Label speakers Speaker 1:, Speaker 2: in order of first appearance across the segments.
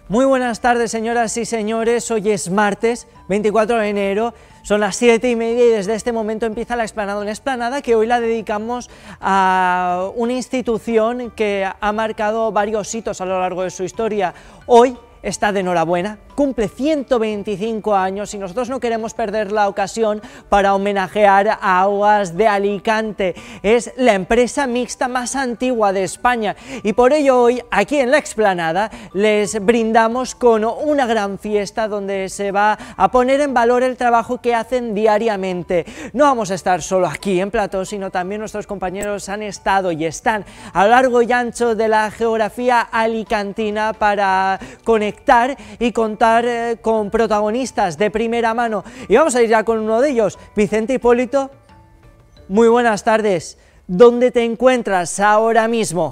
Speaker 1: Muy buenas tardes, señoras y señores. Hoy es martes 24 de enero, son las 7:30 y desde este momento empieza la explanada. Una explanada que hoy la dedicamos a una institución que ha marcado varios hitos a lo largo de su historia. Hoy está de enhorabuena, cumple 125 años y nosotros no queremos perder la ocasión para homenajear a Aguas de Alicante. Es la empresa mixta más antigua de España y por ello hoy aquí en la explanada les brindamos con una gran fiesta donde se va a poner en valor el trabajo que hacen diariamente. No vamos a estar solo aquí en plató, sino también nuestros compañeros han estado y están a lo largo y ancho de la geografía alicantina para conectar y contar con protagonistas de primera mano. Y vamos a ir ya con uno de ellos, Vicente Hipólito. Muy buenas tardes. ¿Dónde te encuentras ahora mismo?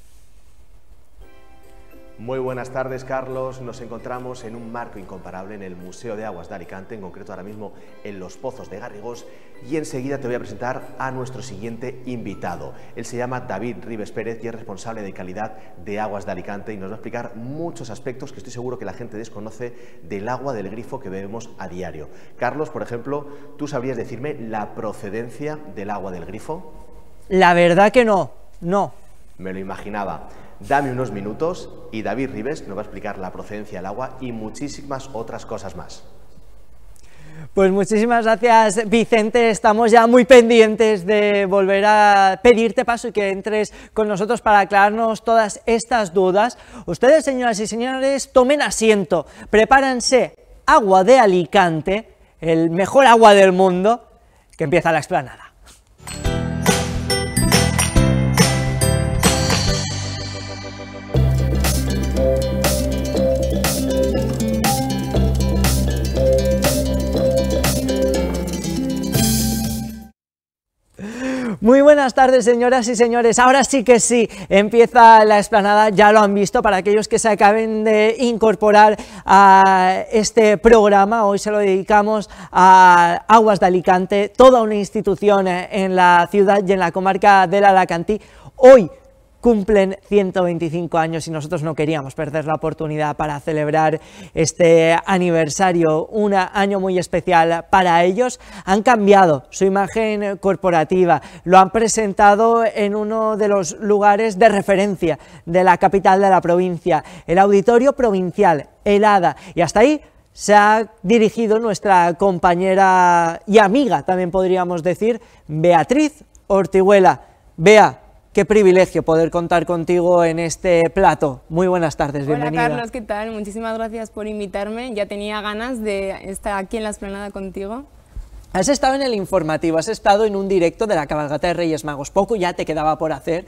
Speaker 2: Muy buenas tardes, Carlos. Nos encontramos en un marco incomparable en el Museo de Aguas de Alicante, en concreto ahora mismo en los Pozos de Garrigós, y enseguida te voy a presentar a nuestro siguiente invitado. Él se llama David Ribes Pérez y es responsable de calidad de Aguas de Alicante y nos va a explicar muchos aspectos que estoy seguro que la gente desconoce del agua del grifo que bebemos a diario. Carlos, por ejemplo, ¿tú sabrías decirme la procedencia del agua del grifo?
Speaker 1: La verdad que no.
Speaker 2: Me lo imaginaba. Dame unos minutos y David Ribes nos va a explicar la procedencia del agua y muchísimas otras cosas más.
Speaker 1: Pues muchísimas gracias, Vicente. Estamos ya muy pendientes de volver a pedirte paso y que entres con nosotros para aclararnos todas estas dudas. Ustedes, señoras y señores, tomen asiento, prepárense. Agua de Alicante, el mejor agua del mundo, que empieza la explanada. Muy buenas tardes, señoras y señores. Ahora sí que sí, empieza la explanada, ya lo han visto, para aquellos que se acaben de incorporar a este programa. Hoy se lo dedicamos a Aguas de Alicante, toda una institución en la ciudad y en la comarca del Alacantí. Hoy cumplen 125 años y nosotros no queríamos perder la oportunidad para celebrar este aniversario, un año muy especial para ellos. Han cambiado su imagen corporativa, lo han presentado en uno de los lugares de referencia de la capital de la provincia, el Auditorio Provincial, el ADA, y hasta ahí se ha dirigido nuestra compañera y amiga, también podríamos decir, Beatriz Ortiguela. Bea, qué privilegio poder contar contigo en este plato. Muy buenas tardes, bienvenida.
Speaker 3: Hola Carlos, ¿qué tal? Muchísimas gracias por invitarme. Ya tenía ganas de estar aquí en la explanada contigo.
Speaker 1: Has estado en el informativo, has estado en un directo de la cabalgata de Reyes Magos. Poco ya te quedaba por hacer.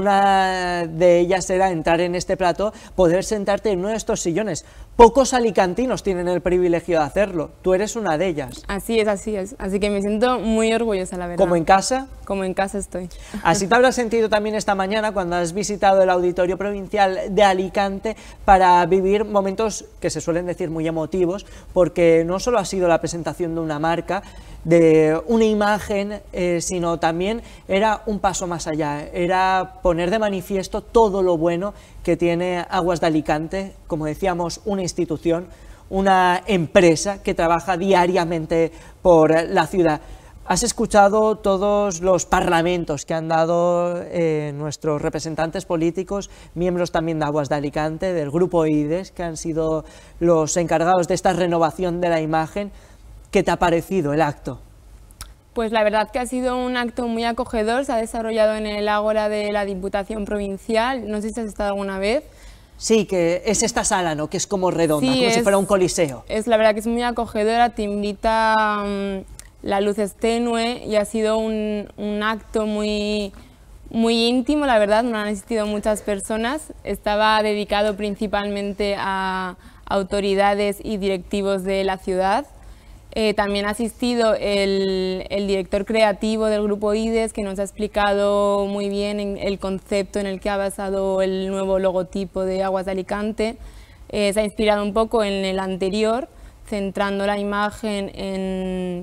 Speaker 1: Una de ellas era entrar en este plato, poder sentarte en uno de estos sillones. Pocos alicantinos tienen el privilegio de hacerlo. Tú eres una de ellas.
Speaker 3: Así es, así es. Así que me siento muy orgullosa, la verdad.
Speaker 1: ¿Como en casa?
Speaker 3: Como en casa estoy.
Speaker 1: Así te habrás sentido también esta mañana cuando has visitado el Auditorio Provincial de Alicante para vivir momentos que se suelen decir muy emotivos, porque no solo ha sido la presentación de una marca, de una imagen, sino también era un paso más allá, era poner de manifiesto todo lo bueno que tiene Aguas de Alicante, como decíamos, una institución, una empresa que trabaja diariamente por la ciudad. Has escuchado todos los parlamentos que han dado nuestros representantes políticos, miembros también de Aguas de Alicante, del grupo IDES, que han sido los encargados de esta renovación de la imagen. ¿Qué te ha parecido el acto?
Speaker 3: Pues la verdad que ha sido un acto muy acogedor, se ha desarrollado en el Ágora de la Diputación Provincial, no sé si has estado alguna vez.
Speaker 1: Sí, que es esta sala, ¿no?, que es como redonda, sí, como si fuera un coliseo.
Speaker 3: Es la verdad que es muy acogedora, te invita, la luz es tenue y ha sido un acto muy íntimo, la verdad, no han asistido muchas personas, estaba dedicado principalmente a autoridades y directivos de la ciudad. También ha asistido el director creativo del grupo IDES, que nos ha explicado muy bien el concepto en el que ha basado el nuevo logotipo de Aguas de Alicante. Se ha inspirado un poco en el anterior, centrando la imagen en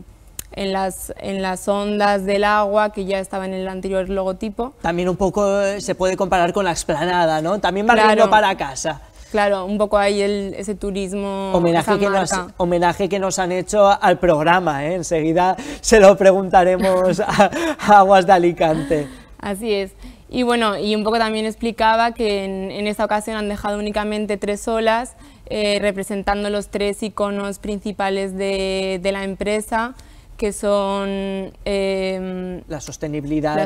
Speaker 3: las ondas del agua que ya estaba en el anterior logotipo.
Speaker 1: También un poco se puede comparar con la explanada, ¿no? También barriendo para casa.
Speaker 3: Claro, un poco ahí ese turismo,
Speaker 1: homenaje que nos han hecho al programa, ¿eh? Enseguida se lo preguntaremos a Aguas de Alicante.
Speaker 3: Así es. Y bueno, y un poco también explicaba que en esta ocasión han dejado únicamente 3 olas, representando los 3 iconos principales de la empresa, que son
Speaker 1: la sostenibilidad,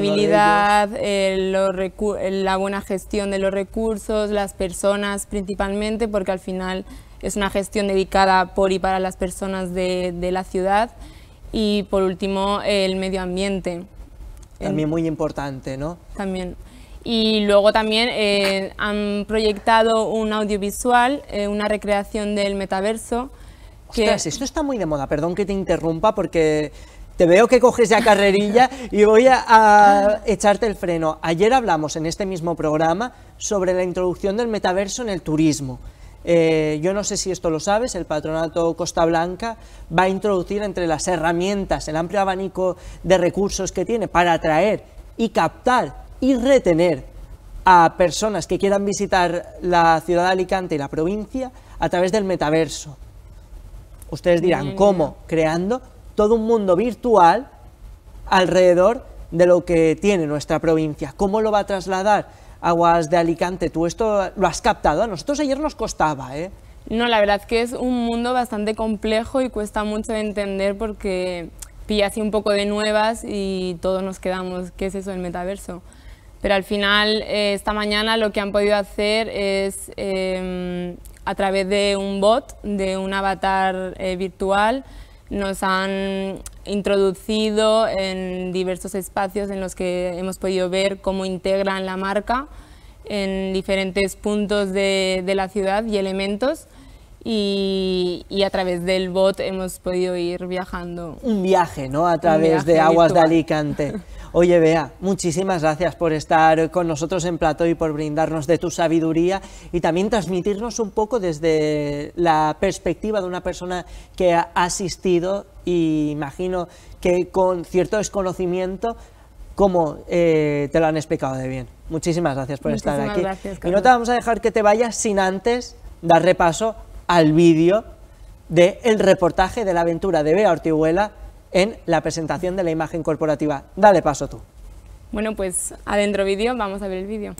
Speaker 3: la buena gestión de los recursos, las personas principalmente, porque al final es una gestión dedicada por y para las personas de la ciudad, y por último el medio ambiente.
Speaker 1: También muy importante, ¿no?
Speaker 3: También. Y luego también han proyectado un audiovisual, una recreación del metaverso.
Speaker 1: Ostras, esto está muy de moda, perdón que te interrumpa porque te veo que coges ya carrerilla y voy a echarte el freno. Ayer hablamos en este mismo programa sobre la introducción del metaverso en el turismo. Yo no sé si esto lo sabes, el Patronato Costa Blanca va a introducir entre las herramientas, el amplio abanico de recursos que tiene para atraer y captar y retener a personas que quieran visitar la ciudad de Alicante y la provincia a través del metaverso. Ustedes dirán, ¿cómo? Creando todo un mundo virtual alrededor de lo que tiene nuestra provincia. ¿Cómo lo va a trasladar Aguas de Alicante? ¿Tú esto lo has captado? A nosotros ayer nos costaba, ¿eh?
Speaker 3: No, la verdad es que es un mundo bastante complejo y cuesta mucho de entender porque pilla así un poco de nuevas y todos nos quedamos, ¿qué es eso del metaverso? Pero al final, esta mañana lo que han podido hacer es, a través de un bot, de un avatar virtual, nos han introducido en diversos espacios en los que hemos podido ver cómo integran la marca en diferentes puntos de la ciudad y elementos, y a través del bot hemos podido ir viajando.
Speaker 1: Un viaje, ¿no? A través de Aguas virtual de Alicante. Oye, Bea, muchísimas gracias por estar con nosotros en plató y por brindarnos de tu sabiduría y también transmitirnos un poco desde la perspectiva de una persona que ha asistido, y imagino que con cierto desconocimiento, cómo te lo han explicado de bien. Muchísimas gracias por estar aquí.
Speaker 3: Gracias,
Speaker 1: y no te vamos a dejar que te vayas sin antes dar repaso al vídeo del reportaje de la aventura de Bea Ortiguela en la presentación de la imagen corporativa. Dale paso tú.
Speaker 3: Bueno, pues adentro vídeo, vamos a ver el vídeo.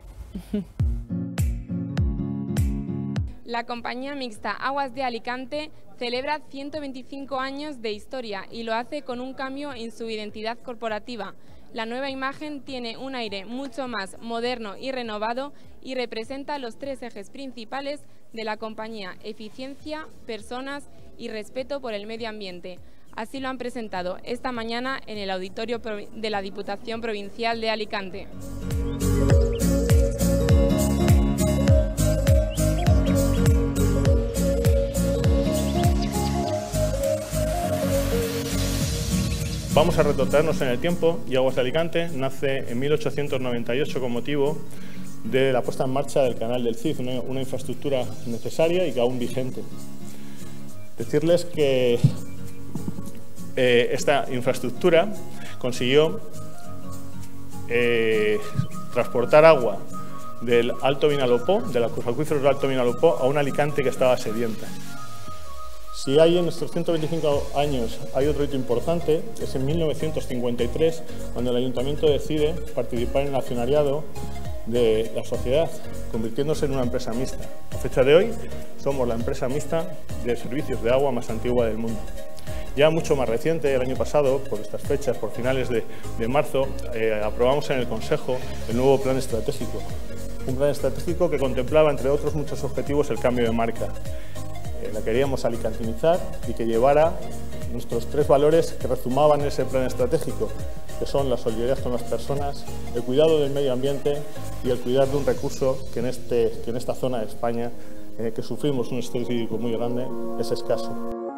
Speaker 3: La compañía mixta Aguas de Alicante celebra 125 años de historia y lo hace con un cambio en su identidad corporativa. La nueva imagen tiene un aire mucho más moderno y renovado y representa los 3 ejes principales de la compañía: eficiencia, personas y respeto por el medio ambiente. Así lo han presentado esta mañana en el auditorio de la Diputación Provincial de Alicante.
Speaker 4: Vamos a retrotraernos en el tiempo y Aguas de Alicante nace en 1898 con motivo de la puesta en marcha del canal del Cid, una infraestructura necesaria y que aún vigente. Decirles que esta infraestructura consiguió transportar agua del Alto Vinalopó, de los acuíferos del Alto Vinalopó, a un Alicante que estaba sedienta. Si hay en estos 125 años hay otro hito importante, es en 1953, cuando el Ayuntamiento decide participar en el accionariado de la sociedad, convirtiéndose en una empresa mixta. A fecha de hoy somos la empresa mixta de servicios de agua más antigua del mundo. Ya mucho más reciente, el año pasado, por estas fechas, por finales de marzo, aprobamos en el Consejo el nuevo plan estratégico. Un plan estratégico que contemplaba, entre otros muchos objetivos, el cambio de marca. La queríamos alicantinizar y que llevara nuestros 3 valores que rezumaban en ese plan estratégico, que son la solidaridad con las personas, el cuidado del medio ambiente y el cuidar de un recurso que en esta zona de España, que sufrimos un estrés hídrico muy grande, es escaso.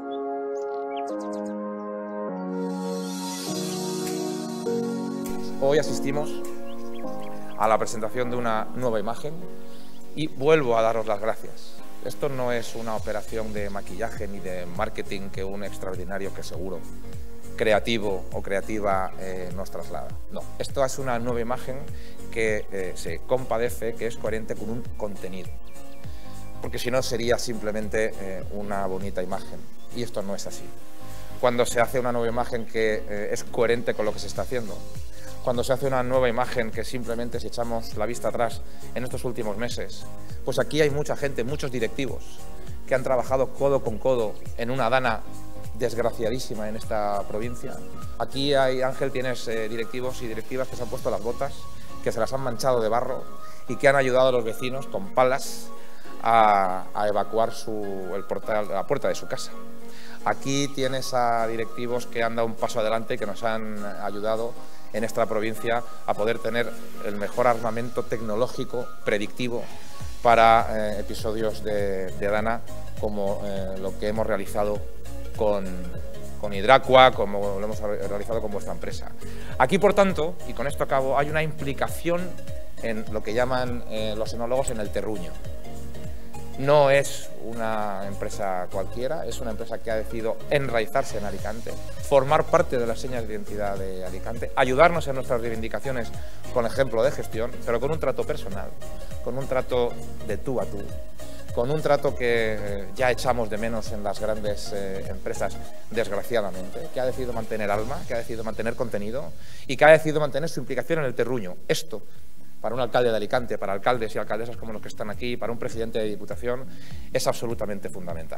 Speaker 5: Hoy asistimos a la presentación de una nueva imagen y vuelvo a daros las gracias. Esto no es una operación de maquillaje ni de marketing que un extraordinario, que seguro, creativo o creativa nos traslada. No, esto es una nueva imagen que se compadece, que es coherente con un contenido. porque si no sería simplemente una bonita imagen, y esto no es así. Cuando se hace una nueva imagen que es coherente con lo que se está haciendo, cuando se hace una nueva imagen que simplemente, si echamos la vista atrás en estos últimos meses, pues aquí hay mucha gente, muchos directivos que han trabajado codo con codo en una Dana desgraciadísima en esta provincia. Aquí hay, Ángel, tienes directivos y directivas que se han puesto las botas, que se las han manchado de barro y que han ayudado a los vecinos con palas a evacuar la puerta de su casa. Aquí tienes a directivos que han dado un paso adelante y que nos han ayudado en esta provincia a poder tener el mejor armamento tecnológico predictivo para episodios de Dana, como lo que hemos realizado con Hidracua, como lo hemos realizado con vuestra empresa. Aquí, por tanto, y con esto acabo, hay una implicación en lo que llaman los enólogos en el terruño. No es una empresa cualquiera, es una empresa que ha decidido enraizarse en Alicante, formar parte de las señas de identidad de Alicante, ayudarnos en nuestras reivindicaciones con ejemplo de gestión, pero con un trato personal, con un trato de tú a tú, con un trato que ya echamos de menos en las grandes empresas, desgraciadamente, que ha decidido mantener alma, que ha decidido mantener contenido y que ha decidido mantener su implicación en el terruño. Esto, para un alcalde de Alicante, para alcaldes y alcaldesas como los que están aquí, para un presidente de Diputación, es absolutamente fundamental.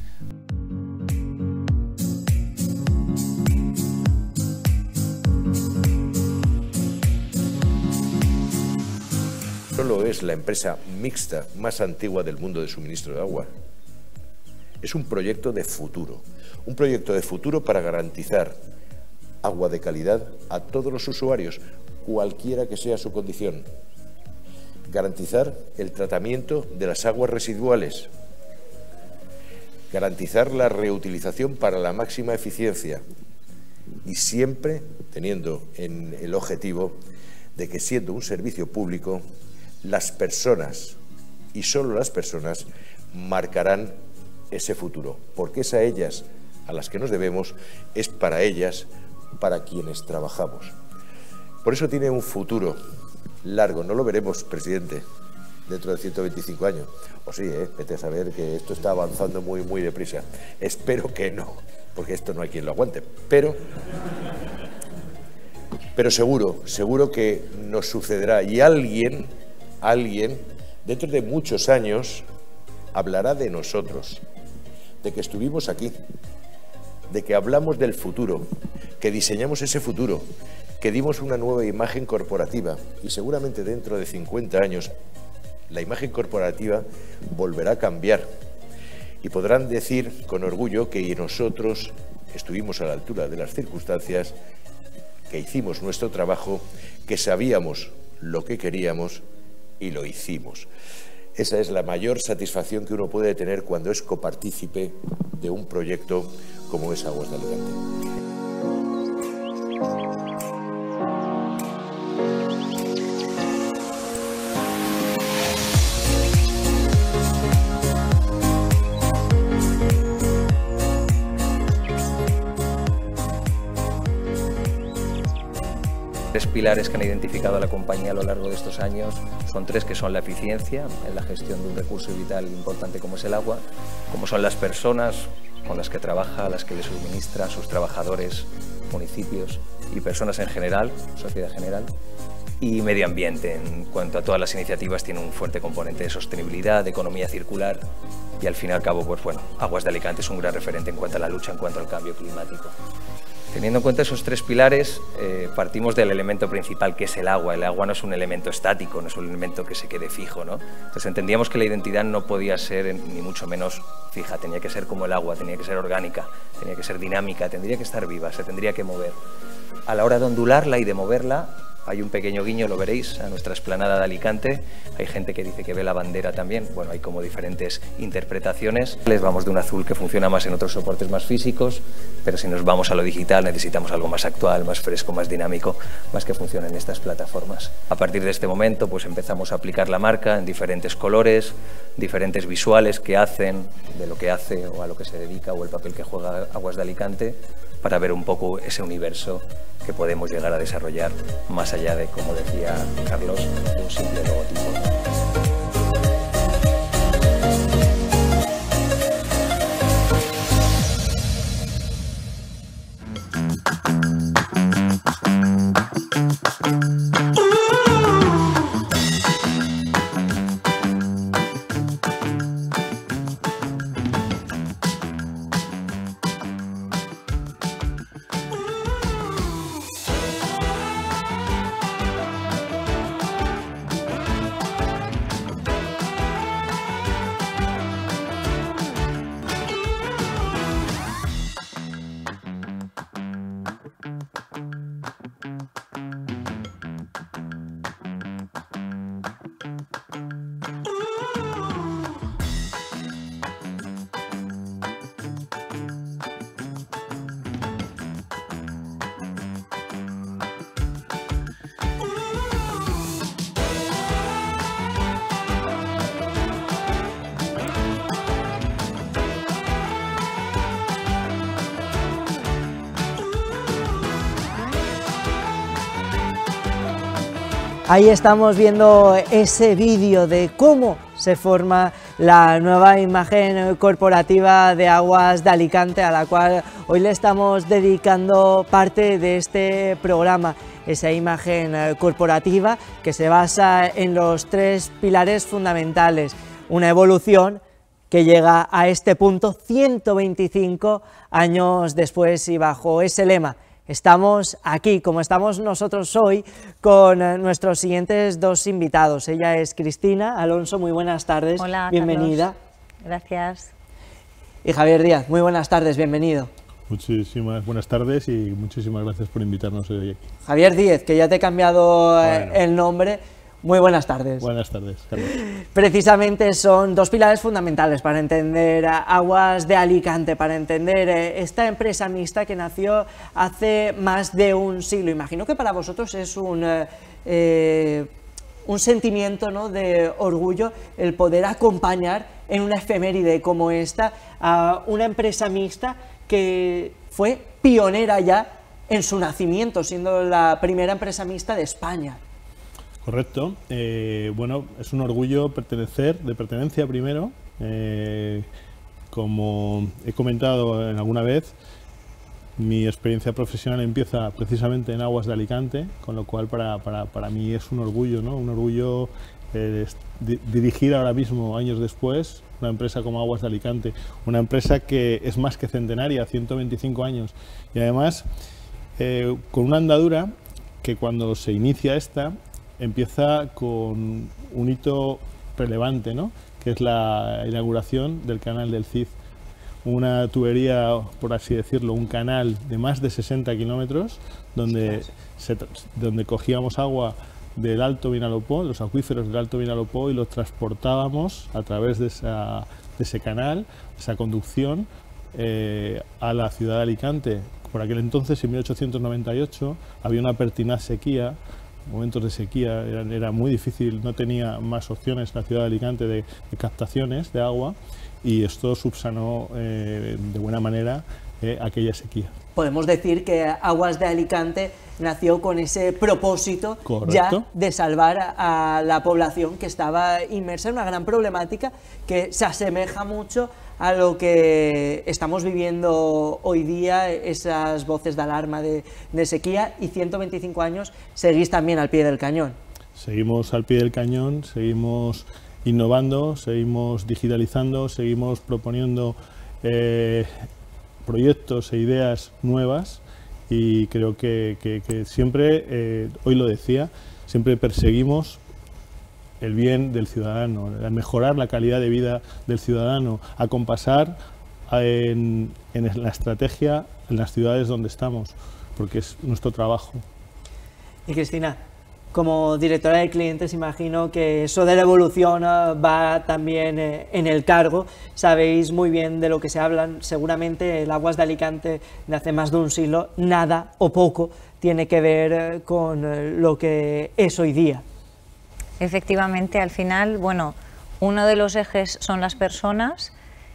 Speaker 6: Solo es la empresa mixta más antigua del mundo de suministro de agua. Es un proyecto de futuro para garantizar agua de calidad a todos los usuarios, cualquiera que sea su condición. Garantizar el tratamiento de las aguas residuales. Garantizar la reutilización para la máxima eficiencia. Y siempre teniendo en el objetivo de que, siendo un servicio público, las personas, y solo las personas, marcarán ese futuro. Porque es a ellas a las que nos debemos, es para ellas para quienes trabajamos. Por eso tiene un futuro largo. No lo veremos, presidente, dentro de 125 años. O sí, vete a saber que esto está avanzando muy, muy deprisa. Espero que no, porque esto no hay quien lo aguante. Pero seguro que nos sucederá. Y alguien, dentro de muchos años, hablará de nosotros, de que estuvimos aquí, de que hablamos del futuro, que diseñamos ese futuro, que dimos una nueva imagen corporativa, y seguramente dentro de 50 años la imagen corporativa volverá a cambiar y podrán decir con orgullo que nosotros estuvimos a la altura de las circunstancias, que hicimos nuestro trabajo, que sabíamos lo que queríamos y lo hicimos. Esa es la mayor satisfacción que uno puede tener cuando es copartícipe de un proyecto como es Aguas de Alicante.
Speaker 7: Tres pilares que han identificado a la compañía a lo largo de estos años son tres, que son la eficiencia en la gestión de un recurso vital importante como es el agua, como son las personas con las que trabaja, a las que le suministra, sus trabajadores, municipios y personas en general, sociedad general, y medio ambiente. En cuanto a todas las iniciativas, tiene un fuerte componente de sostenibilidad, de economía circular y al fin y al cabo, pues bueno, Aguas de Alicante es un gran referente en cuanto a la lucha en cuanto al cambio climático. Teniendo en cuenta esos tres pilares, partimos del elemento principal, que es el agua. El agua no es un elemento estático, no es un elemento que se quede fijo, ¿no? Entonces entendíamos que la identidad no podía ser ni mucho menos fija, tenía que ser como el agua, tenía que ser orgánica, tenía que ser dinámica, tendría que estar viva, se tendría que mover. A la hora de ondularla y de moverla, hay un pequeño guiño, lo veréis, a nuestra explanada de Alicante. Hay gente que dice que ve la bandera también. Bueno, hay como diferentes interpretaciones. Les vamos de un azul que funciona más en otros soportes más físicos, pero si nos vamos a lo digital necesitamos algo más actual, más fresco, más dinámico, más que funcione en estas plataformas. A partir de este momento pues empezamos a aplicar la marca en diferentes colores, diferentes visuales que hacen de lo que hace o a lo que se dedica o el papel que juega Aguas de Alicante, para ver un poco ese universo que podemos llegar a desarrollar más allá de, como decía Carlos, de un simple logotipo.
Speaker 1: Ahí estamos viendo ese vídeo de cómo se forma la nueva imagen corporativa de Aguas de Alicante, a la cual hoy le estamos dedicando parte de este programa. Esa imagen corporativa que se basa en los 3 pilares fundamentales, una evolución que llega a este punto 125 años después y bajo ese lema. Estamos aquí, como estamos nosotros hoy, con nuestros siguientes 2 invitados. Ella es Cristina Alonso, muy buenas tardes.
Speaker 8: Hola,
Speaker 1: bienvenida.
Speaker 8: Carlos. Gracias.
Speaker 1: Y Javier Díaz, muy buenas tardes, bienvenido.
Speaker 4: Muchísimas buenas tardes y muchísimas gracias por invitarnos hoy aquí.
Speaker 1: Javier Díaz, que ya te he cambiado el nombre. Muy buenas tardes.
Speaker 4: Buenas tardes, Carlos.
Speaker 1: Precisamente son 2 pilares fundamentales para entender Aguas de Alicante, para entender esta empresa mixta que nació hace más de un siglo. Imagino que para vosotros es un sentimiento, ¿no?, de orgullo el poder acompañar en una efeméride como esta a una empresa mixta que fue pionera ya en su nacimiento, siendo la primera empresa mixta de España.
Speaker 4: Correcto. Bueno, es un orgullo de pertenencia primero. Como he comentado en alguna vez, mi experiencia profesional empieza precisamente en Aguas de Alicante, con lo cual para mí es un orgullo, ¿no? Un orgullo dirigir ahora mismo, años después, una empresa como Aguas de Alicante, una empresa que es más que centenaria, 125 años, y además con una andadura que cuando se inicia empieza con un hito relevante, ¿no?, que es la inauguración del canal del Cid, una tubería, por así decirlo, un canal de más de 60 kilómetros, donde cogíamos agua del Alto Vinalopó, los acuíferos del Alto Vinalopó, y los transportábamos a través de ese canal, esa conducción, a la ciudad de Alicante. Por aquel entonces, en 1898, había una pertinaz sequía, momentos de sequía, era muy difícil, no tenía más opciones la ciudad de Alicante de captaciones de agua, y esto subsanó de buena manera aquella sequía.
Speaker 1: Podemos decir que Aguas de Alicante nació con ese propósito. Correcto. Ya de salvar a la población que estaba inmersa en una gran problemática que se asemeja mucho a lo que estamos viviendo hoy día, esas voces de alarma de sequía, y 125 años seguís también al pie del cañón.
Speaker 4: Seguimos al pie del cañón, seguimos innovando, seguimos digitalizando, seguimos proponiendo proyectos e ideas nuevas, y creo que siempre, hoy lo decía, siempre perseguimos el bien del ciudadano, mejorar la calidad de vida del ciudadano, acompasar en la estrategia en las ciudades donde estamos, porque es nuestro trabajo.
Speaker 1: Y Cristina, como directora de clientes, imagino que eso de la evolución va también en el cargo. Sabéis muy bien de lo que se hablan. Seguramente el Aguas de Alicante de hace más de un siglo, nada o poco tiene que ver con lo que es hoy día.
Speaker 8: Efectivamente, al final, bueno, uno de los ejes son las personas,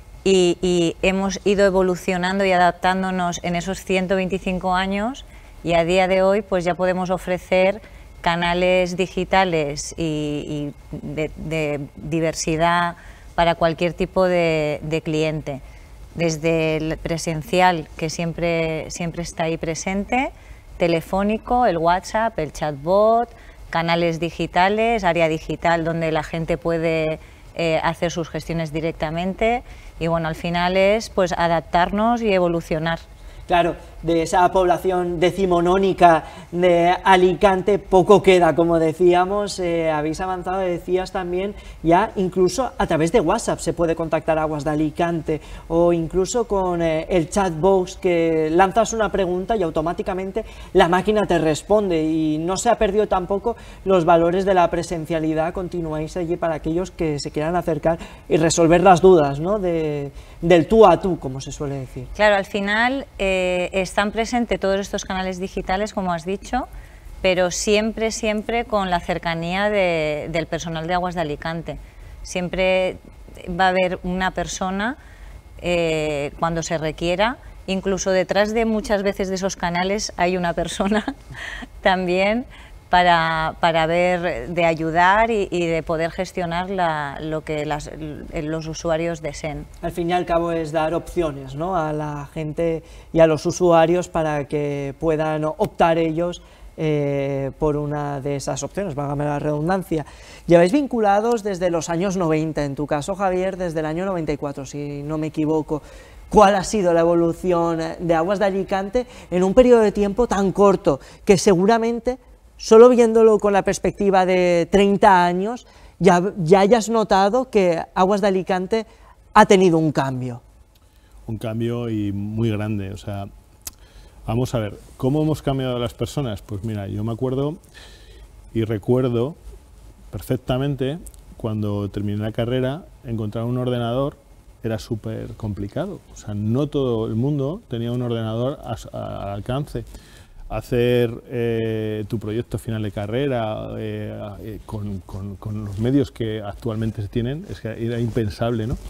Speaker 8: y hemos ido evolucionando y adaptándonos en esos 125 años, y a día de hoy pues ya podemos ofrecer canales digitales y de diversidad para cualquier tipo de cliente, desde el presencial, que siempre está ahí presente, telefónico, el WhatsApp, el chatbot, canales digitales, área digital donde la gente puede hacer sus gestiones directamente, y bueno, al final es pues adaptarnos y evolucionar.
Speaker 1: Claro, de esa población decimonónica de Alicante poco queda, como decíamos. Habéis avanzado, decías también, ya incluso a través de WhatsApp se puede contactar a Aguas de Alicante, o incluso con el chatbox, que lanzas una pregunta y automáticamente la máquina te responde, y no se ha perdido tampoco los valores de la presencialidad. Continuáis allí para aquellos que se quieran acercar y resolver las dudas, ¿no?, del tú a tú, como se suele decir.
Speaker 8: Claro, al final están presentes todos estos canales digitales, como has dicho, pero siempre con la cercanía del personal de Aguas de Alicante. Siempre va a haber una persona cuando se requiera, incluso detrás de muchas veces de esos canales hay una persona también para ver, de ayudar y de poder gestionar lo que los usuarios deseen.
Speaker 1: Al fin y al cabo es dar opciones, ¿no?, a la gente y a los usuarios para que puedan optar ellos por una de esas opciones, válgame la redundancia. Lleváis vinculados desde los años 90, en tu caso, Javier, desde el año 94, si no me equivoco. ¿Cuál ha sido la evolución de Aguas de Alicante en un periodo de tiempo tan corto que seguramente, solo viéndolo con la perspectiva de 30 años, ya hayas notado que Aguas de Alicante ha tenido un cambio?
Speaker 4: Un cambio y muy grande, o sea, vamos a ver, ¿cómo hemos cambiado las personas? Pues mira, yo me acuerdo y recuerdo perfectamente cuando terminé la carrera, encontrar un ordenador era súper complicado, o sea, no todo el mundo tenía un ordenador al alcance. Hacer tu proyecto final de carrera con los medios que actualmente se tienen, es que era impensable, ¿no?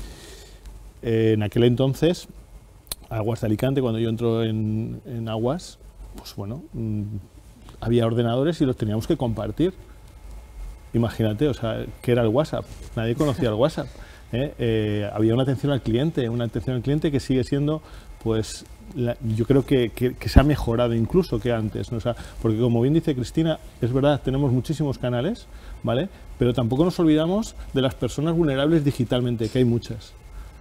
Speaker 4: En aquel entonces, Aguas de Alicante, cuando yo entro en Aguas, pues bueno, había ordenadores y los teníamos que compartir. Imagínate, o sea, ¿qué era el WhatsApp? Nadie conocía el WhatsApp. Había una atención al cliente que sigue siendo, pues, yo creo que se ha mejorado incluso que antes, ¿no? O sea, porque como bien dice Cristina, es verdad, tenemos muchísimos canales, ¿vale? Pero tampoco nos olvidamos de las personas vulnerables digitalmente, que hay muchas.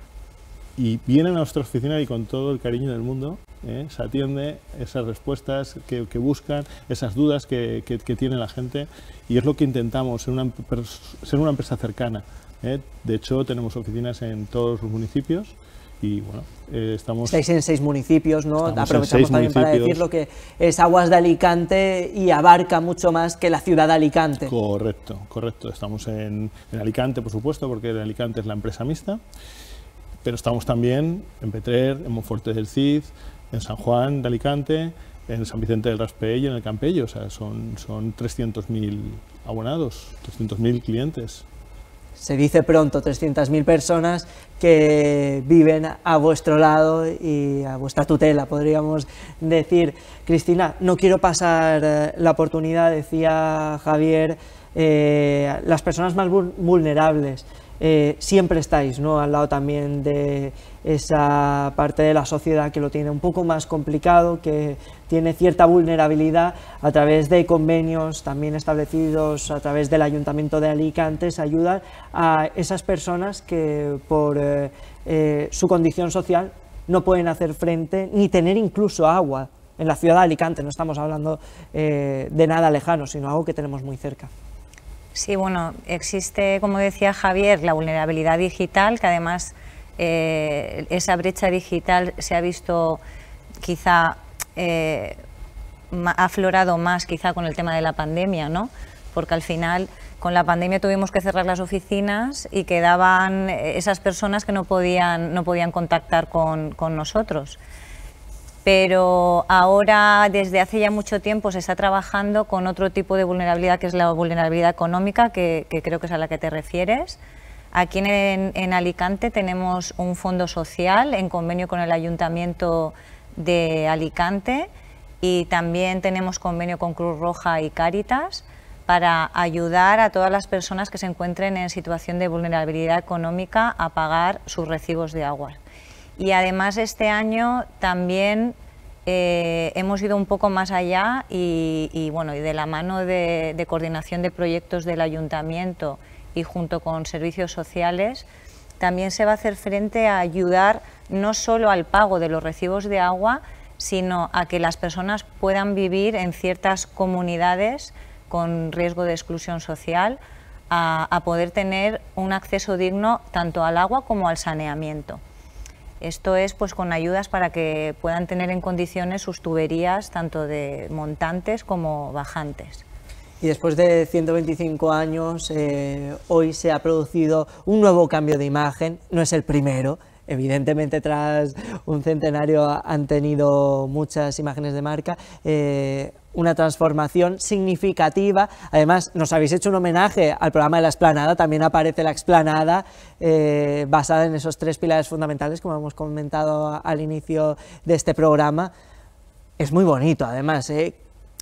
Speaker 4: Y vienen a nuestra oficina y con todo el cariño del mundo se atiende esas respuestas que buscan, esas dudas que tiene la gente, y es lo que intentamos, ser una empresa cercana. De hecho, tenemos oficinas en todos los municipios y bueno, estáis
Speaker 1: en 6 municipios, ¿no? Aprovechamos también para decir lo que es Aguas de Alicante y abarca mucho más que la ciudad de Alicante.
Speaker 4: Correcto, correcto. Estamos en Alicante, por supuesto, porque Alicante es la empresa mixta, pero estamos también en Petrer, en Monforte del Cid, en San Juan de Alicante, en San Vicente del Raspeig y en el Campello. O sea, son 300.000 abonados, 300.000 clientes.
Speaker 1: Se dice pronto, 300.000 personas que viven a vuestro lado y a vuestra tutela, podríamos decir. Cristina, no quiero pasar la oportunidad, decía Javier, las personas más vulnerables. Siempre estáis, ¿no?, al lado también de esa parte de la sociedad que lo tiene un poco más complicado, que tiene cierta vulnerabilidad. A través de convenios también establecidos a través del Ayuntamiento de Alicante se ayuda a esas personas que por su condición social no pueden hacer frente ni tener incluso agua en la ciudad de Alicante. No estamos hablando de nada lejano, sino algo que tenemos muy cerca.
Speaker 8: Sí, bueno, existe, como decía Javier, la vulnerabilidad digital, que además esa brecha digital se ha visto quizá, ha aflorado más quizá con el tema de la pandemia, ¿no? Porque al final con la pandemia tuvimos que cerrar las oficinas y quedaban esas personas que no podían contactar con nosotros. Pero ahora, desde hace ya mucho tiempo, se está trabajando con otro tipo de vulnerabilidad, que es la vulnerabilidad económica, que creo que es a la que te refieres. Aquí en Alicante tenemos un fondo social en convenio con el Ayuntamiento de Alicante, y también tenemos convenio con Cruz Roja y Cáritas para ayudar a todas las personas que se encuentren en situación de vulnerabilidad económica a pagar sus recibos de agua. Y además este año también hemos ido un poco más allá y de la mano de coordinación de proyectos del Ayuntamiento y junto con servicios sociales, también se va a hacer frente a ayudar no solo al pago de los recibos de agua, sino a que las personas puedan vivir en ciertas comunidades con riesgo de exclusión social, a poder tener un acceso digno tanto al agua como al saneamiento. Esto es pues con ayudas para que puedan tener en condiciones sus tuberías tanto de montantes como bajantes.
Speaker 1: Y después de 125 años, hoy se ha producido un nuevo cambio de imagen, no es el primero. Evidentemente, tras un centenario han tenido muchas imágenes de marca, una transformación significativa. Además, nos habéis hecho un homenaje al programa de La Explanada, también aparece La Explanada, basada en esos 3 pilares fundamentales, como hemos comentado al inicio de este programa. Es muy bonito, además,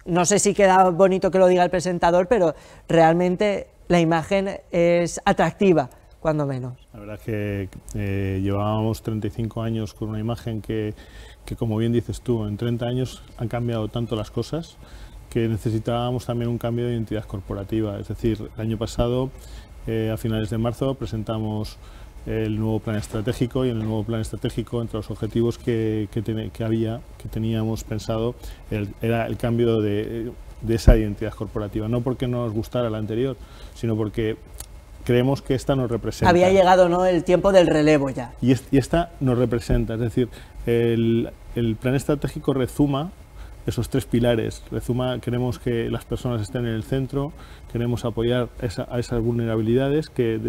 Speaker 1: no sé si queda bonito que lo diga el presentador, pero realmente la imagen es atractiva, cuando menos.
Speaker 4: La verdad es que llevábamos 35 años con una imagen que, como bien dices tú, en 30 años han cambiado tanto las cosas que necesitábamos también un cambio de identidad corporativa. Es decir, el año pasado, a finales de marzo, presentamos el nuevo plan estratégico, y en el nuevo plan estratégico, entre los objetivos que teníamos pensado, era el cambio de esa identidad corporativa. No porque no nos gustara la anterior, sino porque creemos que esta nos representa.
Speaker 1: Había llegado, ¿no?, el tiempo del relevo ya.
Speaker 4: Y esta nos representa, es decir, el plan estratégico rezuma esos 3 pilares. Queremos que las personas estén en el centro, queremos apoyar a esas vulnerabilidades que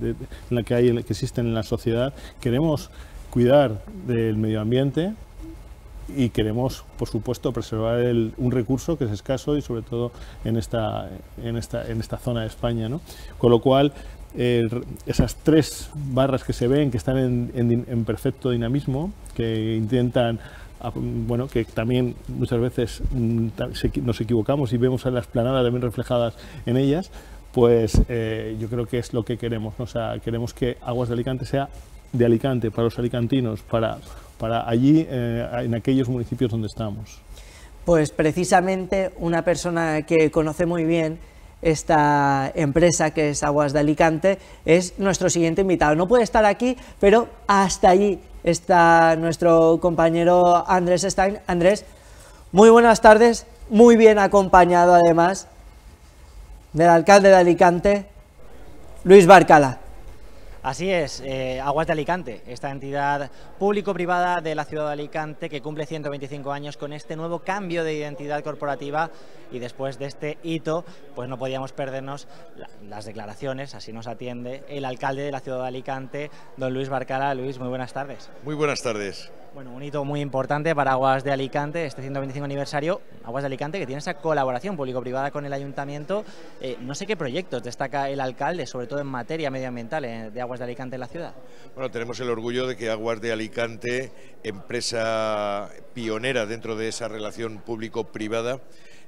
Speaker 4: existen en la sociedad, queremos cuidar del medio ambiente y queremos, por supuesto, preservar un recurso que es escaso y sobre todo en esta zona de España, ¿no? Con lo cual, esas 3 barras que se ven, que están en perfecto dinamismo, que intentan, bueno, que también muchas veces nos equivocamos y vemos a la explanada también reflejadas en ellas, pues yo creo que es lo que queremos, ¿no? O sea, queremos que Aguas de Alicante sea de Alicante, para los alicantinos, para allí, en aquellos municipios donde estamos.
Speaker 1: Pues precisamente una persona que conoce muy bien esta empresa, que es Aguas de Alicante, es nuestro siguiente invitado. No puede estar aquí, pero hasta allí está nuestro compañero Andrés Stein. Andrés, muy buenas tardes, muy bien acompañado además del alcalde de Alicante, Luis Barcala.
Speaker 9: Así es, Aguas de Alicante, esta entidad público-privada de la ciudad de Alicante que cumple 125 años con este nuevo cambio de identidad corporativa, y después de este hito pues no podíamos perdernos las declaraciones, así nos atiende el alcalde de la ciudad de Alicante, don Luis Barcala. Luis, muy buenas tardes.
Speaker 6: Muy buenas tardes.
Speaker 9: Bueno, un hito muy importante para Aguas de Alicante, este 125 aniversario, Aguas de Alicante, que tiene esa colaboración público-privada con el ayuntamiento. No sé qué proyectos destaca el alcalde, sobre todo en materia medioambiental, de Aguas de Alicante en la ciudad.
Speaker 6: Bueno, tenemos el orgullo de que Aguas de Alicante, empresa pionera dentro de esa relación público-privada,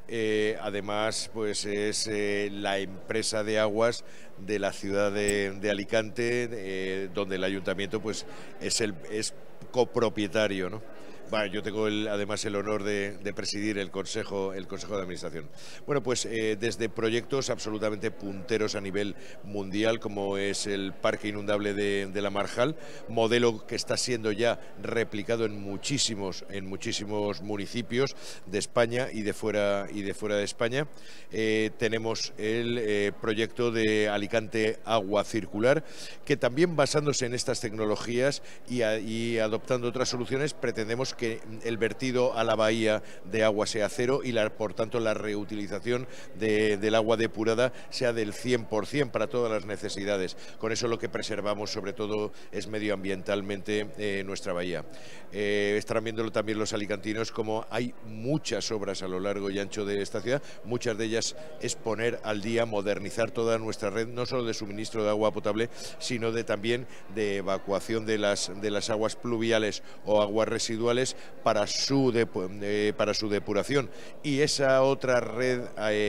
Speaker 6: además pues es la empresa de aguas de la ciudad de Alicante, donde el ayuntamiento pues es copropietario, ¿no? Bueno, yo tengo además el honor de presidir el Consejo de Administración. Bueno, pues desde proyectos absolutamente punteros a nivel mundial, como es el Parque Inundable de la Marjal, modelo que está siendo ya replicado en muchísimos municipios de España y de fuera de España. Tenemos el proyecto de Alicante Agua Circular, que también basándose en estas tecnologías y adoptando otras soluciones, pretendemos que el vertido a la bahía de agua sea cero y por tanto la reutilización del agua depurada sea del 100% para todas las necesidades. Con eso lo que preservamos sobre todo es medioambientalmente nuestra bahía. Estarán viéndolo también los alicantinos, como hay muchas obras a lo largo y ancho de esta ciudad, muchas de ellas es poner al día, modernizar toda nuestra red, no solo de suministro de agua potable, sino también de evacuación de las aguas pluviales o aguas residuales para su depuración, y esa otra red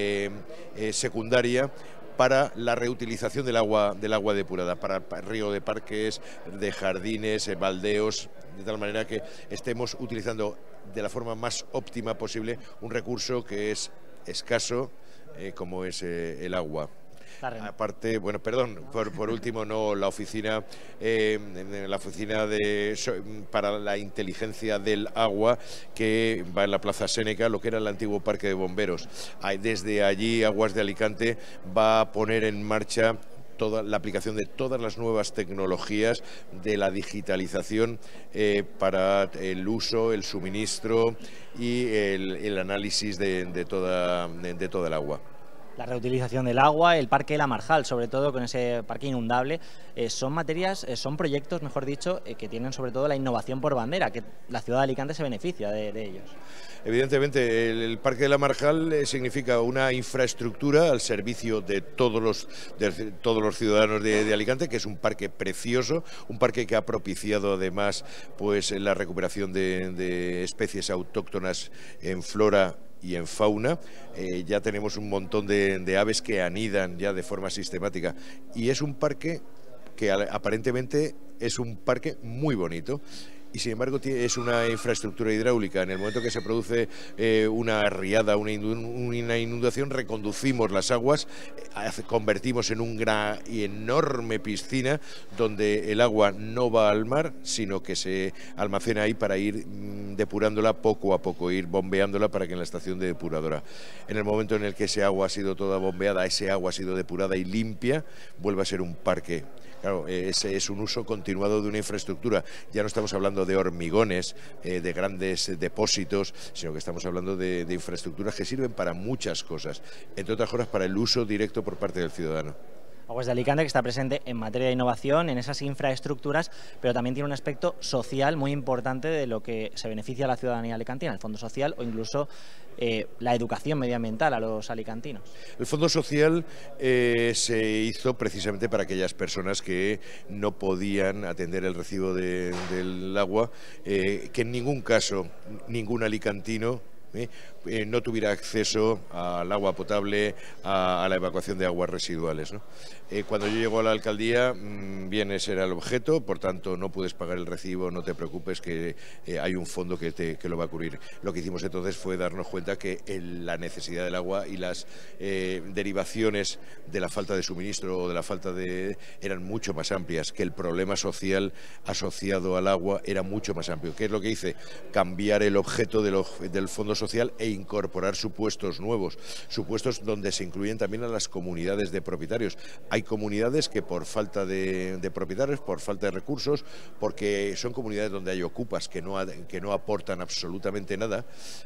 Speaker 6: secundaria para la reutilización del agua depurada, para río de parques, de jardines, baldeos, de tal manera que estemos utilizando de la forma más óptima posible un recurso que es escaso, como es el agua. Aparte, bueno, perdón, por último, no, la oficina para la inteligencia del agua, que va en la Plaza Séneca, lo que era el antiguo parque de bomberos. Desde allí Aguas de Alicante va a poner en marcha toda la aplicación de todas las nuevas tecnologías de la digitalización para el uso, el suministro y el análisis de toda el agua.
Speaker 9: La reutilización del agua, el Parque de la Marjal, sobre todo con ese parque inundable, son proyectos, mejor dicho, que tienen sobre todo la innovación por bandera, que la ciudad de Alicante se beneficia de ellos.
Speaker 6: Evidentemente, el Parque de la Marjal significa una infraestructura al servicio de todos los ciudadanos de Alicante, que es un parque precioso, un parque que ha propiciado además pues la recuperación de especies autóctonas en flora y en fauna. Ya tenemos un montón de aves que anidan ya de forma sistemática, y es un parque que aparentemente es un parque muy bonito. Y sin embargo es una infraestructura hidráulica. En el momento que se produce una riada, una inundación, reconducimos las aguas, convertimos en una enorme piscina donde el agua no va al mar, sino que se almacena ahí para ir depurándola poco a poco, ir bombeándola para que en la estación de depuradora, en el momento en el que ese agua ha sido toda bombeada, ese agua ha sido depurada y limpia, vuelve a ser un parque. Claro, ese es un uso continuado de una infraestructura. Ya no estamos hablando de hormigones, de grandes depósitos, sino que estamos hablando de infraestructuras que sirven para muchas cosas, entre otras cosas para el uso directo por parte del ciudadano.
Speaker 9: Aguas de Alicante, que está presente en materia de innovación, en esas infraestructuras, pero también tiene un aspecto social muy importante de lo que se beneficia a la ciudadanía alicantina, el fondo social o incluso la educación medioambiental a los alicantinos.
Speaker 6: El fondo social se hizo precisamente para aquellas personas que no podían atender el recibo del agua, que en ningún caso ningún alicantino no tuviera acceso al agua potable, a la evacuación de aguas residuales, ¿no? Cuando yo llego a la alcaldía, bien, ese era el objeto, por tanto no puedes pagar el recibo, no te preocupes que hay un fondo que lo va a cubrir. Lo que hicimos entonces fue darnos cuenta que la necesidad del agua y las derivaciones de la falta de suministro o de la falta de... eran mucho más amplias, que el problema social asociado al agua era mucho más amplio. ¿Qué es lo que hice? Cambiar el objeto del fondo social e incorporar supuestos nuevos, supuestos donde se incluyen también a las comunidades de propietarios. Hay comunidades que por falta de propietarios, por falta de recursos, porque son comunidades donde hay ocupas que no aportan absolutamente nada,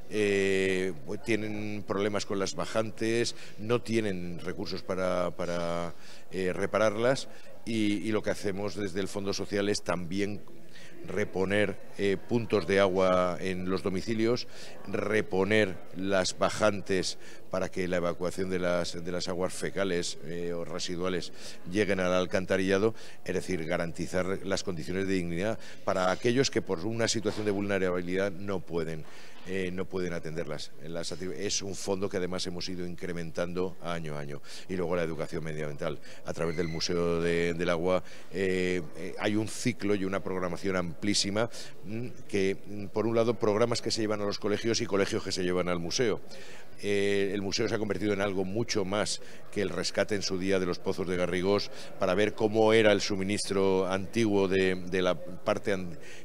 Speaker 6: tienen problemas con las bajantes, no tienen recursos para repararlas, y lo que hacemos desde el Fondo Social es también reponer puntos de agua en los domicilios, reponer las bajantes para que la evacuación de las aguas fecales o residuales lleguen al alcantarillado, es decir, garantizar las condiciones de dignidad para aquellos que por una situación de vulnerabilidad no pueden atenderlas. Es un fondo que además hemos ido incrementando año a año. Y luego la educación medioambiental. A través del Museo del Agua hay un ciclo y una programación amplísima que, por un lado, programas que se llevan a los colegios y colegios que se llevan al museo. El museo se ha convertido en algo mucho más que el rescate en su día de los pozos de Garrigós, para ver cómo era el suministro antiguo de la parte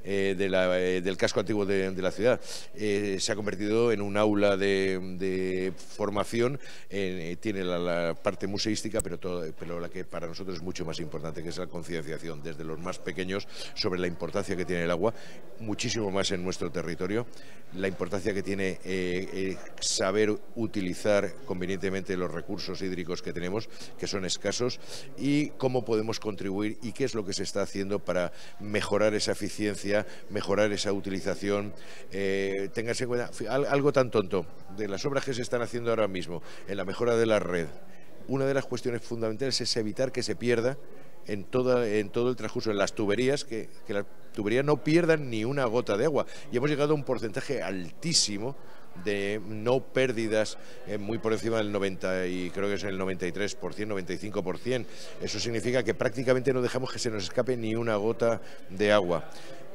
Speaker 6: del casco antiguo de la ciudad. Se ha convertido en un aula de formación, tiene la parte museística, pero la que para nosotros es mucho más importante, que es la concienciación desde los más pequeños sobre la importancia que tiene el agua, muchísimo más en nuestro territorio, la importancia que tiene saber utilizar convenientemente los recursos hídricos que tenemos, que son escasos, y cómo podemos contribuir y qué es lo que se está haciendo para mejorar esa eficiencia, mejorar esa utilización. Ténganse en cuenta algo tan tonto, de las obras que se están haciendo ahora mismo en la mejora de la red. Una de las cuestiones fundamentales es evitar que se pierda en todo el transcurso, en las tuberías, que las tuberías no pierdan ni una gota de agua. Y hemos llegado a un porcentaje altísimo de no pérdidas, muy por encima del 90, y creo que es el 93%, 95%. Eso significa que prácticamente no dejamos que se nos escape ni una gota de agua.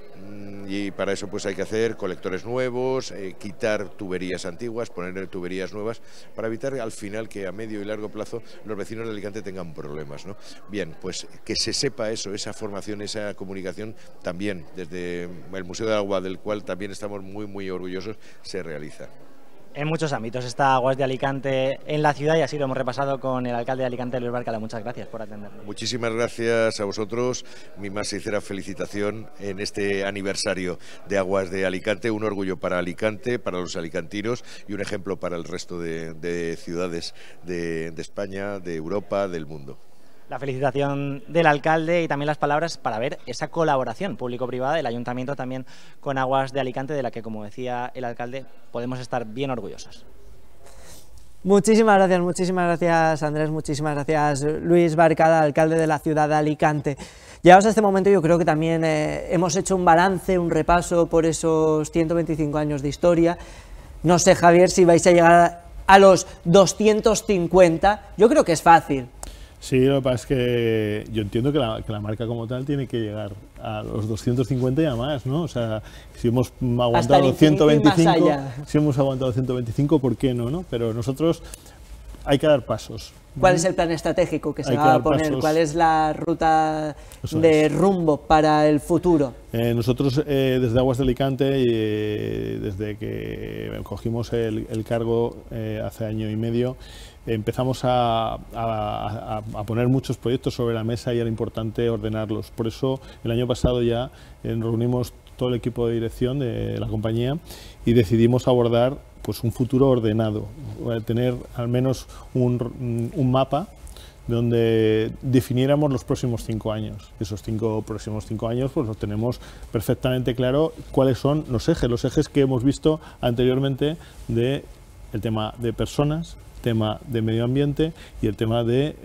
Speaker 6: Y para eso pues hay que hacer colectores nuevos, quitar tuberías antiguas, poner tuberías nuevas, para evitar al final que a medio y largo plazo los vecinos de Alicante tengan problemas, ¿no? Bien, pues que se sepa eso, esa formación, esa comunicación también desde el Museo del Agua, del cual también estamos muy orgullosos, se realiza.
Speaker 9: En muchos ámbitos está Aguas de Alicante en la ciudad, y así lo hemos repasado con el alcalde de Alicante, Luis Barcala. Muchas gracias por atendernos.
Speaker 6: Muchísimas gracias a vosotros, mi más sincera felicitación en este aniversario de Aguas de Alicante, un orgullo para Alicante, para los alicantinos, y un ejemplo para el resto de ciudades de España, de Europa, del mundo.
Speaker 9: La felicitación del alcalde y también las palabras para ver esa colaboración público-privada del ayuntamiento también con Aguas de Alicante, de la que, como decía el alcalde, podemos estar bien orgullosos.
Speaker 1: Muchísimas gracias Andrés, muchísimas gracias Luis Barcala, alcalde de la ciudad de Alicante. Llegados a este momento yo creo que también hemos hecho un balance, un repaso por esos 125 años de historia. No sé, Javier, si vais a llegar a los 250. Yo creo que es fácil.
Speaker 4: Sí, lo que pasa es que yo entiendo que la marca como tal tiene que llegar a los 250 y a más, ¿no? O sea, si hemos aguantado 125, si hemos aguantado 125, ¿por qué no? Pero nosotros hay que dar pasos.
Speaker 1: ¿Cuál es el plan estratégico que se va a poner? Pasos. ¿Cuál es la ruta de rumbo para el futuro?
Speaker 4: Nosotros desde Aguas de Alicante, desde que cogimos el cargo hace año y medio, empezamos a poner muchos proyectos sobre la mesa y era importante ordenarlos. Por eso el año pasado ya reunimos todo el equipo de dirección de la compañía y decidimos abordar pues un futuro ordenado, tener al menos un mapa donde definiéramos los próximos 5 años. Esos próximos 5 años pues los tenemos perfectamente claro cuáles son los ejes que hemos visto anteriormente del tema de personas, tema de medio ambiente y el tema del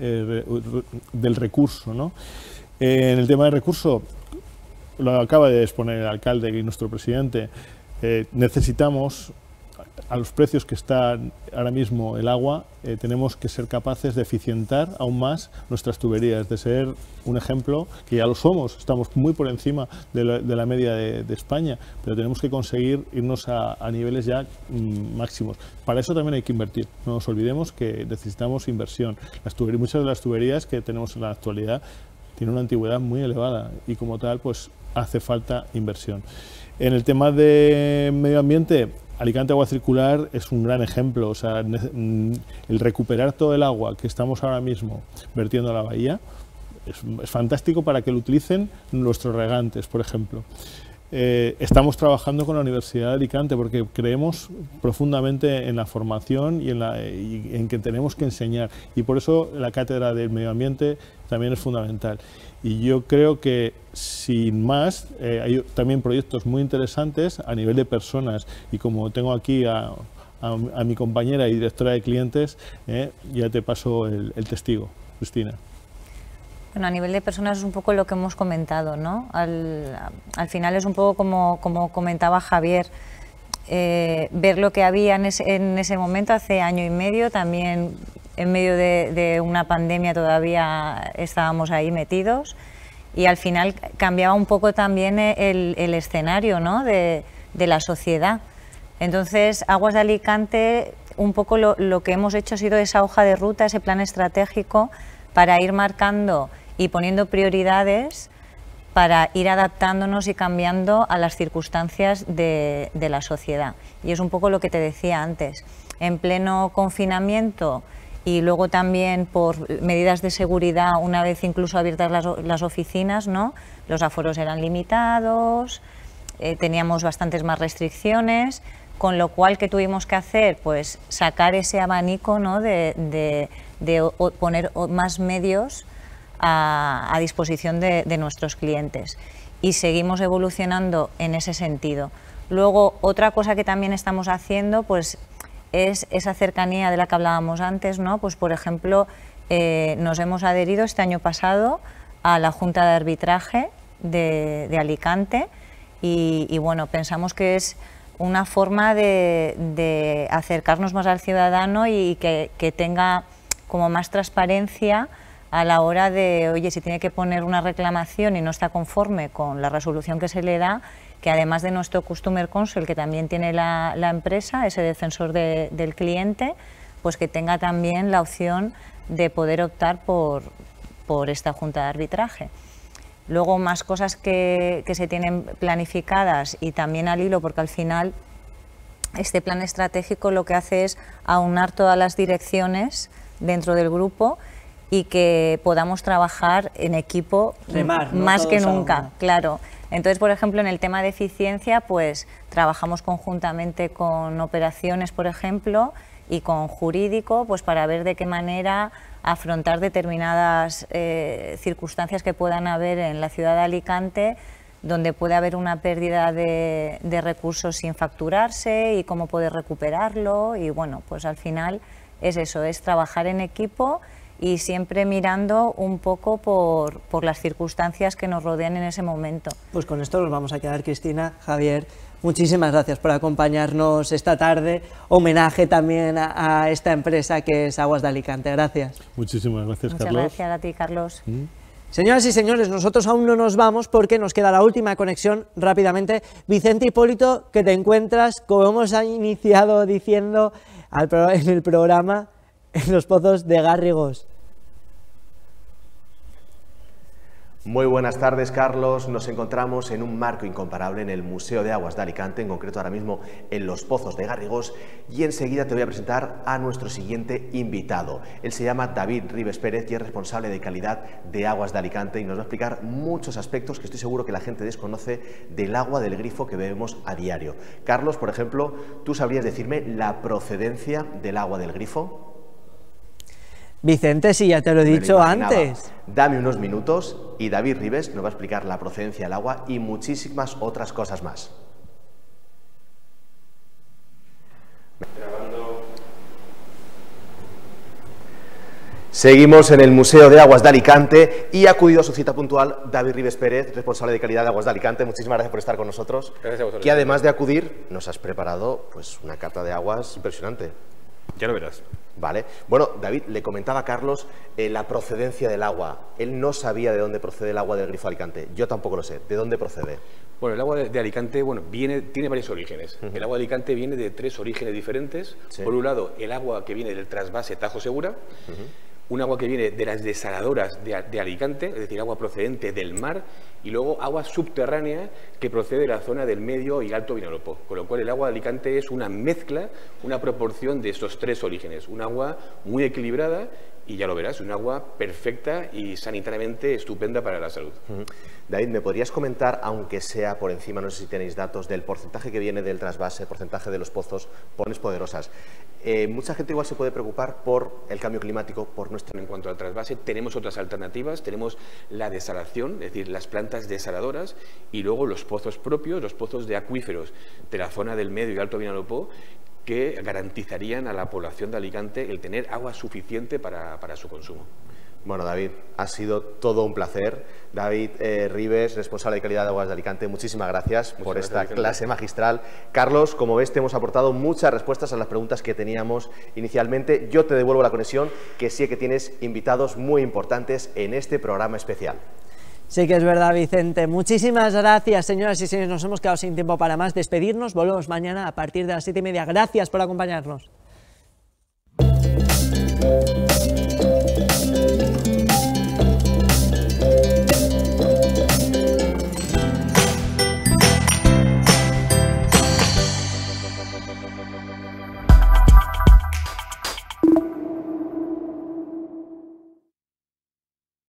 Speaker 4: recurso, ¿no? En el tema del recurso, lo acaba de exponer el alcalde y nuestro presidente, necesitamos, a los precios que está ahora mismo el agua, tenemos que ser capaces de eficientar aún más nuestras tuberías, de ser un ejemplo, que ya lo somos, estamos muy por encima de la media de España, pero tenemos que conseguir irnos a niveles ya máximos. Para eso también hay que invertir, no nos olvidemos que necesitamos inversión. Muchas de las tuberías que tenemos en la actualidad tienen una antigüedad muy elevada y como tal pues hace falta inversión. En el tema de medio ambiente, Alicante Agua Circular es un gran ejemplo, o sea, el recuperar todo el agua que estamos ahora mismo vertiendo a la bahía es fantástico para que lo utilicen nuestros regantes, por ejemplo. Estamos trabajando con la Universidad de Alicante porque creemos profundamente en la formación y en que tenemos que enseñar, y por eso la cátedra del medio ambiente también es fundamental. Y yo creo que, sin más, hay también proyectos muy interesantes a nivel de personas, y como tengo aquí a mi compañera y directora de clientes, ya te paso el testigo, Cristina.
Speaker 8: Bueno, a nivel de personas es un poco lo que hemos comentado, ¿no? Al final es un poco como comentaba Javier, ver lo que había en ese momento, hace año y medio, también en medio de una pandemia todavía estábamos ahí metidos, y al final cambiaba un poco también el escenario, ¿no? de la sociedad. Entonces, Aguas de Alicante, un poco lo que hemos hecho ha sido esa hoja de ruta, ese plan estratégico para ir marcando y poniendo prioridades para ir adaptándonos y cambiando a las circunstancias de la sociedad. Y es un poco lo que te decía antes, en pleno confinamiento y luego también por medidas de seguridad, una vez incluso abiertas las oficinas, ¿no? Los aforos eran limitados, teníamos bastantes más restricciones, con lo cual, ¿qué tuvimos que hacer? Pues sacar ese abanico, ¿no? de poner más medios a disposición de nuestros clientes, y seguimos evolucionando en ese sentido. Luego, otra cosa que también estamos haciendo pues es esa cercanía de la que hablábamos antes, ¿no? Pues por ejemplo, nos hemos adherido este año pasado a la Junta de Arbitraje de Alicante, y bueno, pensamos que es una forma de acercarnos más al ciudadano y que tenga como más transparencia a la hora de, oye, si tiene que poner una reclamación y no está conforme con la resolución que se le da, que además de nuestro Customer Counsel, que también tiene la empresa, ese defensor del cliente, pues que tenga también la opción de poder optar por esta junta de arbitraje. Luego, más cosas que se tienen planificadas, y también al hilo, porque al final este plan estratégico lo que hace es aunar todas las direcciones dentro del grupo y que podamos trabajar en equipo más que nunca, claro. Entonces, por ejemplo, en el tema de eficiencia, pues trabajamos conjuntamente con operaciones, por ejemplo, y con jurídico, pues para ver de qué manera afrontar determinadas circunstancias que puedan haber en la ciudad de Alicante, donde puede haber una pérdida de recursos sin facturarse y cómo poder recuperarlo. Y bueno, pues al final es eso, es trabajar en equipo y siempre mirando un poco por las circunstancias que nos rodean en ese momento.
Speaker 1: Pues con esto nos vamos a quedar, Cristina. Javier, muchísimas gracias por acompañarnos esta tarde. Homenaje también a esta empresa que es Aguas de Alicante. Gracias.
Speaker 10: Muchísimas gracias,
Speaker 8: Muchas
Speaker 10: Carlos.
Speaker 8: gracias a ti, Carlos.
Speaker 1: Señoras y señores, nosotros aún no nos vamos porque nos queda la última conexión rápidamente. Vicente Hipólito, que te encuentras, como hemos iniciado diciendo en el programa, en los pozos de Garrigós.
Speaker 2: Muy buenas tardes, Carlos. Nos encontramos en un marco incomparable en el Museo de Aguas de Alicante, en concreto ahora mismo en los Pozos de Garrigós, y enseguida te voy a presentar a nuestro siguiente invitado. Él se llama David Ribes Pérez y es responsable de calidad de Aguas de Alicante y nos va a explicar muchos aspectos que estoy seguro que la gente desconoce del agua del grifo que bebemos a diario. Carlos, por ejemplo, ¿tú sabrías decirme la procedencia del agua del grifo?
Speaker 1: Vicente, si ya te lo he dicho antes.
Speaker 2: Dame unos minutos y David Ribes nos va a explicar la procedencia del agua y muchísimas otras cosas más. Seguimos en el Museo de Aguas de Alicante y ha acudido a su cita puntual David Ribes Pérez, responsable de calidad de Aguas de Alicante. Muchísimas gracias por estar con nosotros.
Speaker 11: Gracias a vosotros.
Speaker 2: Que además de acudir, nos has preparado pues una cata de aguas impresionante.
Speaker 11: Ya lo verás.
Speaker 2: Vale. Bueno, David, le comentaba a Carlos la procedencia del agua. Él no sabía de dónde procede el agua del grifo Alicante. Yo tampoco lo sé. ¿De dónde procede?
Speaker 11: Bueno, el agua de Alicante tiene varios orígenes. El agua de Alicante viene de 3 orígenes diferentes.
Speaker 2: Sí.
Speaker 11: Por un lado, el agua que viene del trasvase Tajo Segura, un agua que viene de las desaladoras de Alicante, es decir, agua procedente del mar, y luego agua subterránea que procede de la zona del Medio y Alto Vinalopó. Con lo cual el agua de Alicante es una mezcla, una proporción de estos 3 orígenes. Un agua muy equilibrada y ya lo verás, un agua perfecta y sanitariamente estupenda para la salud.
Speaker 2: David, ¿me podrías comentar, aunque sea por encima, no sé si tenéis datos, del porcentaje que viene del trasvase, el porcentaje de los pozos Ponles Poderosas? Mucha gente igual se puede preocupar por el cambio climático, por nuestra...
Speaker 11: En cuanto al trasvase, tenemos otras alternativas, tenemos la desalación, es decir, las plantas desaladoras, y luego los pozos propios, los pozos de acuíferos de la zona del Medio y Alto Vinalopó, que garantizarían a la población de Alicante el tener agua suficiente para su consumo.
Speaker 2: Bueno, David, ha sido todo un placer. David Ribes, responsable de calidad de Aguas de Alicante, muchísimas gracias por esta clase magistral. Carlos, como ves, te hemos aportado muchas respuestas a las preguntas que teníamos inicialmente. Yo te devuelvo la conexión, que sé que tienes invitados muy importantes en este programa especial.
Speaker 1: Sí que es verdad, Vicente. Muchísimas gracias, señoras y señores. Nos hemos quedado sin tiempo para más. Despedirnos. Volvemos mañana a partir de las 7:30. Gracias por acompañarnos.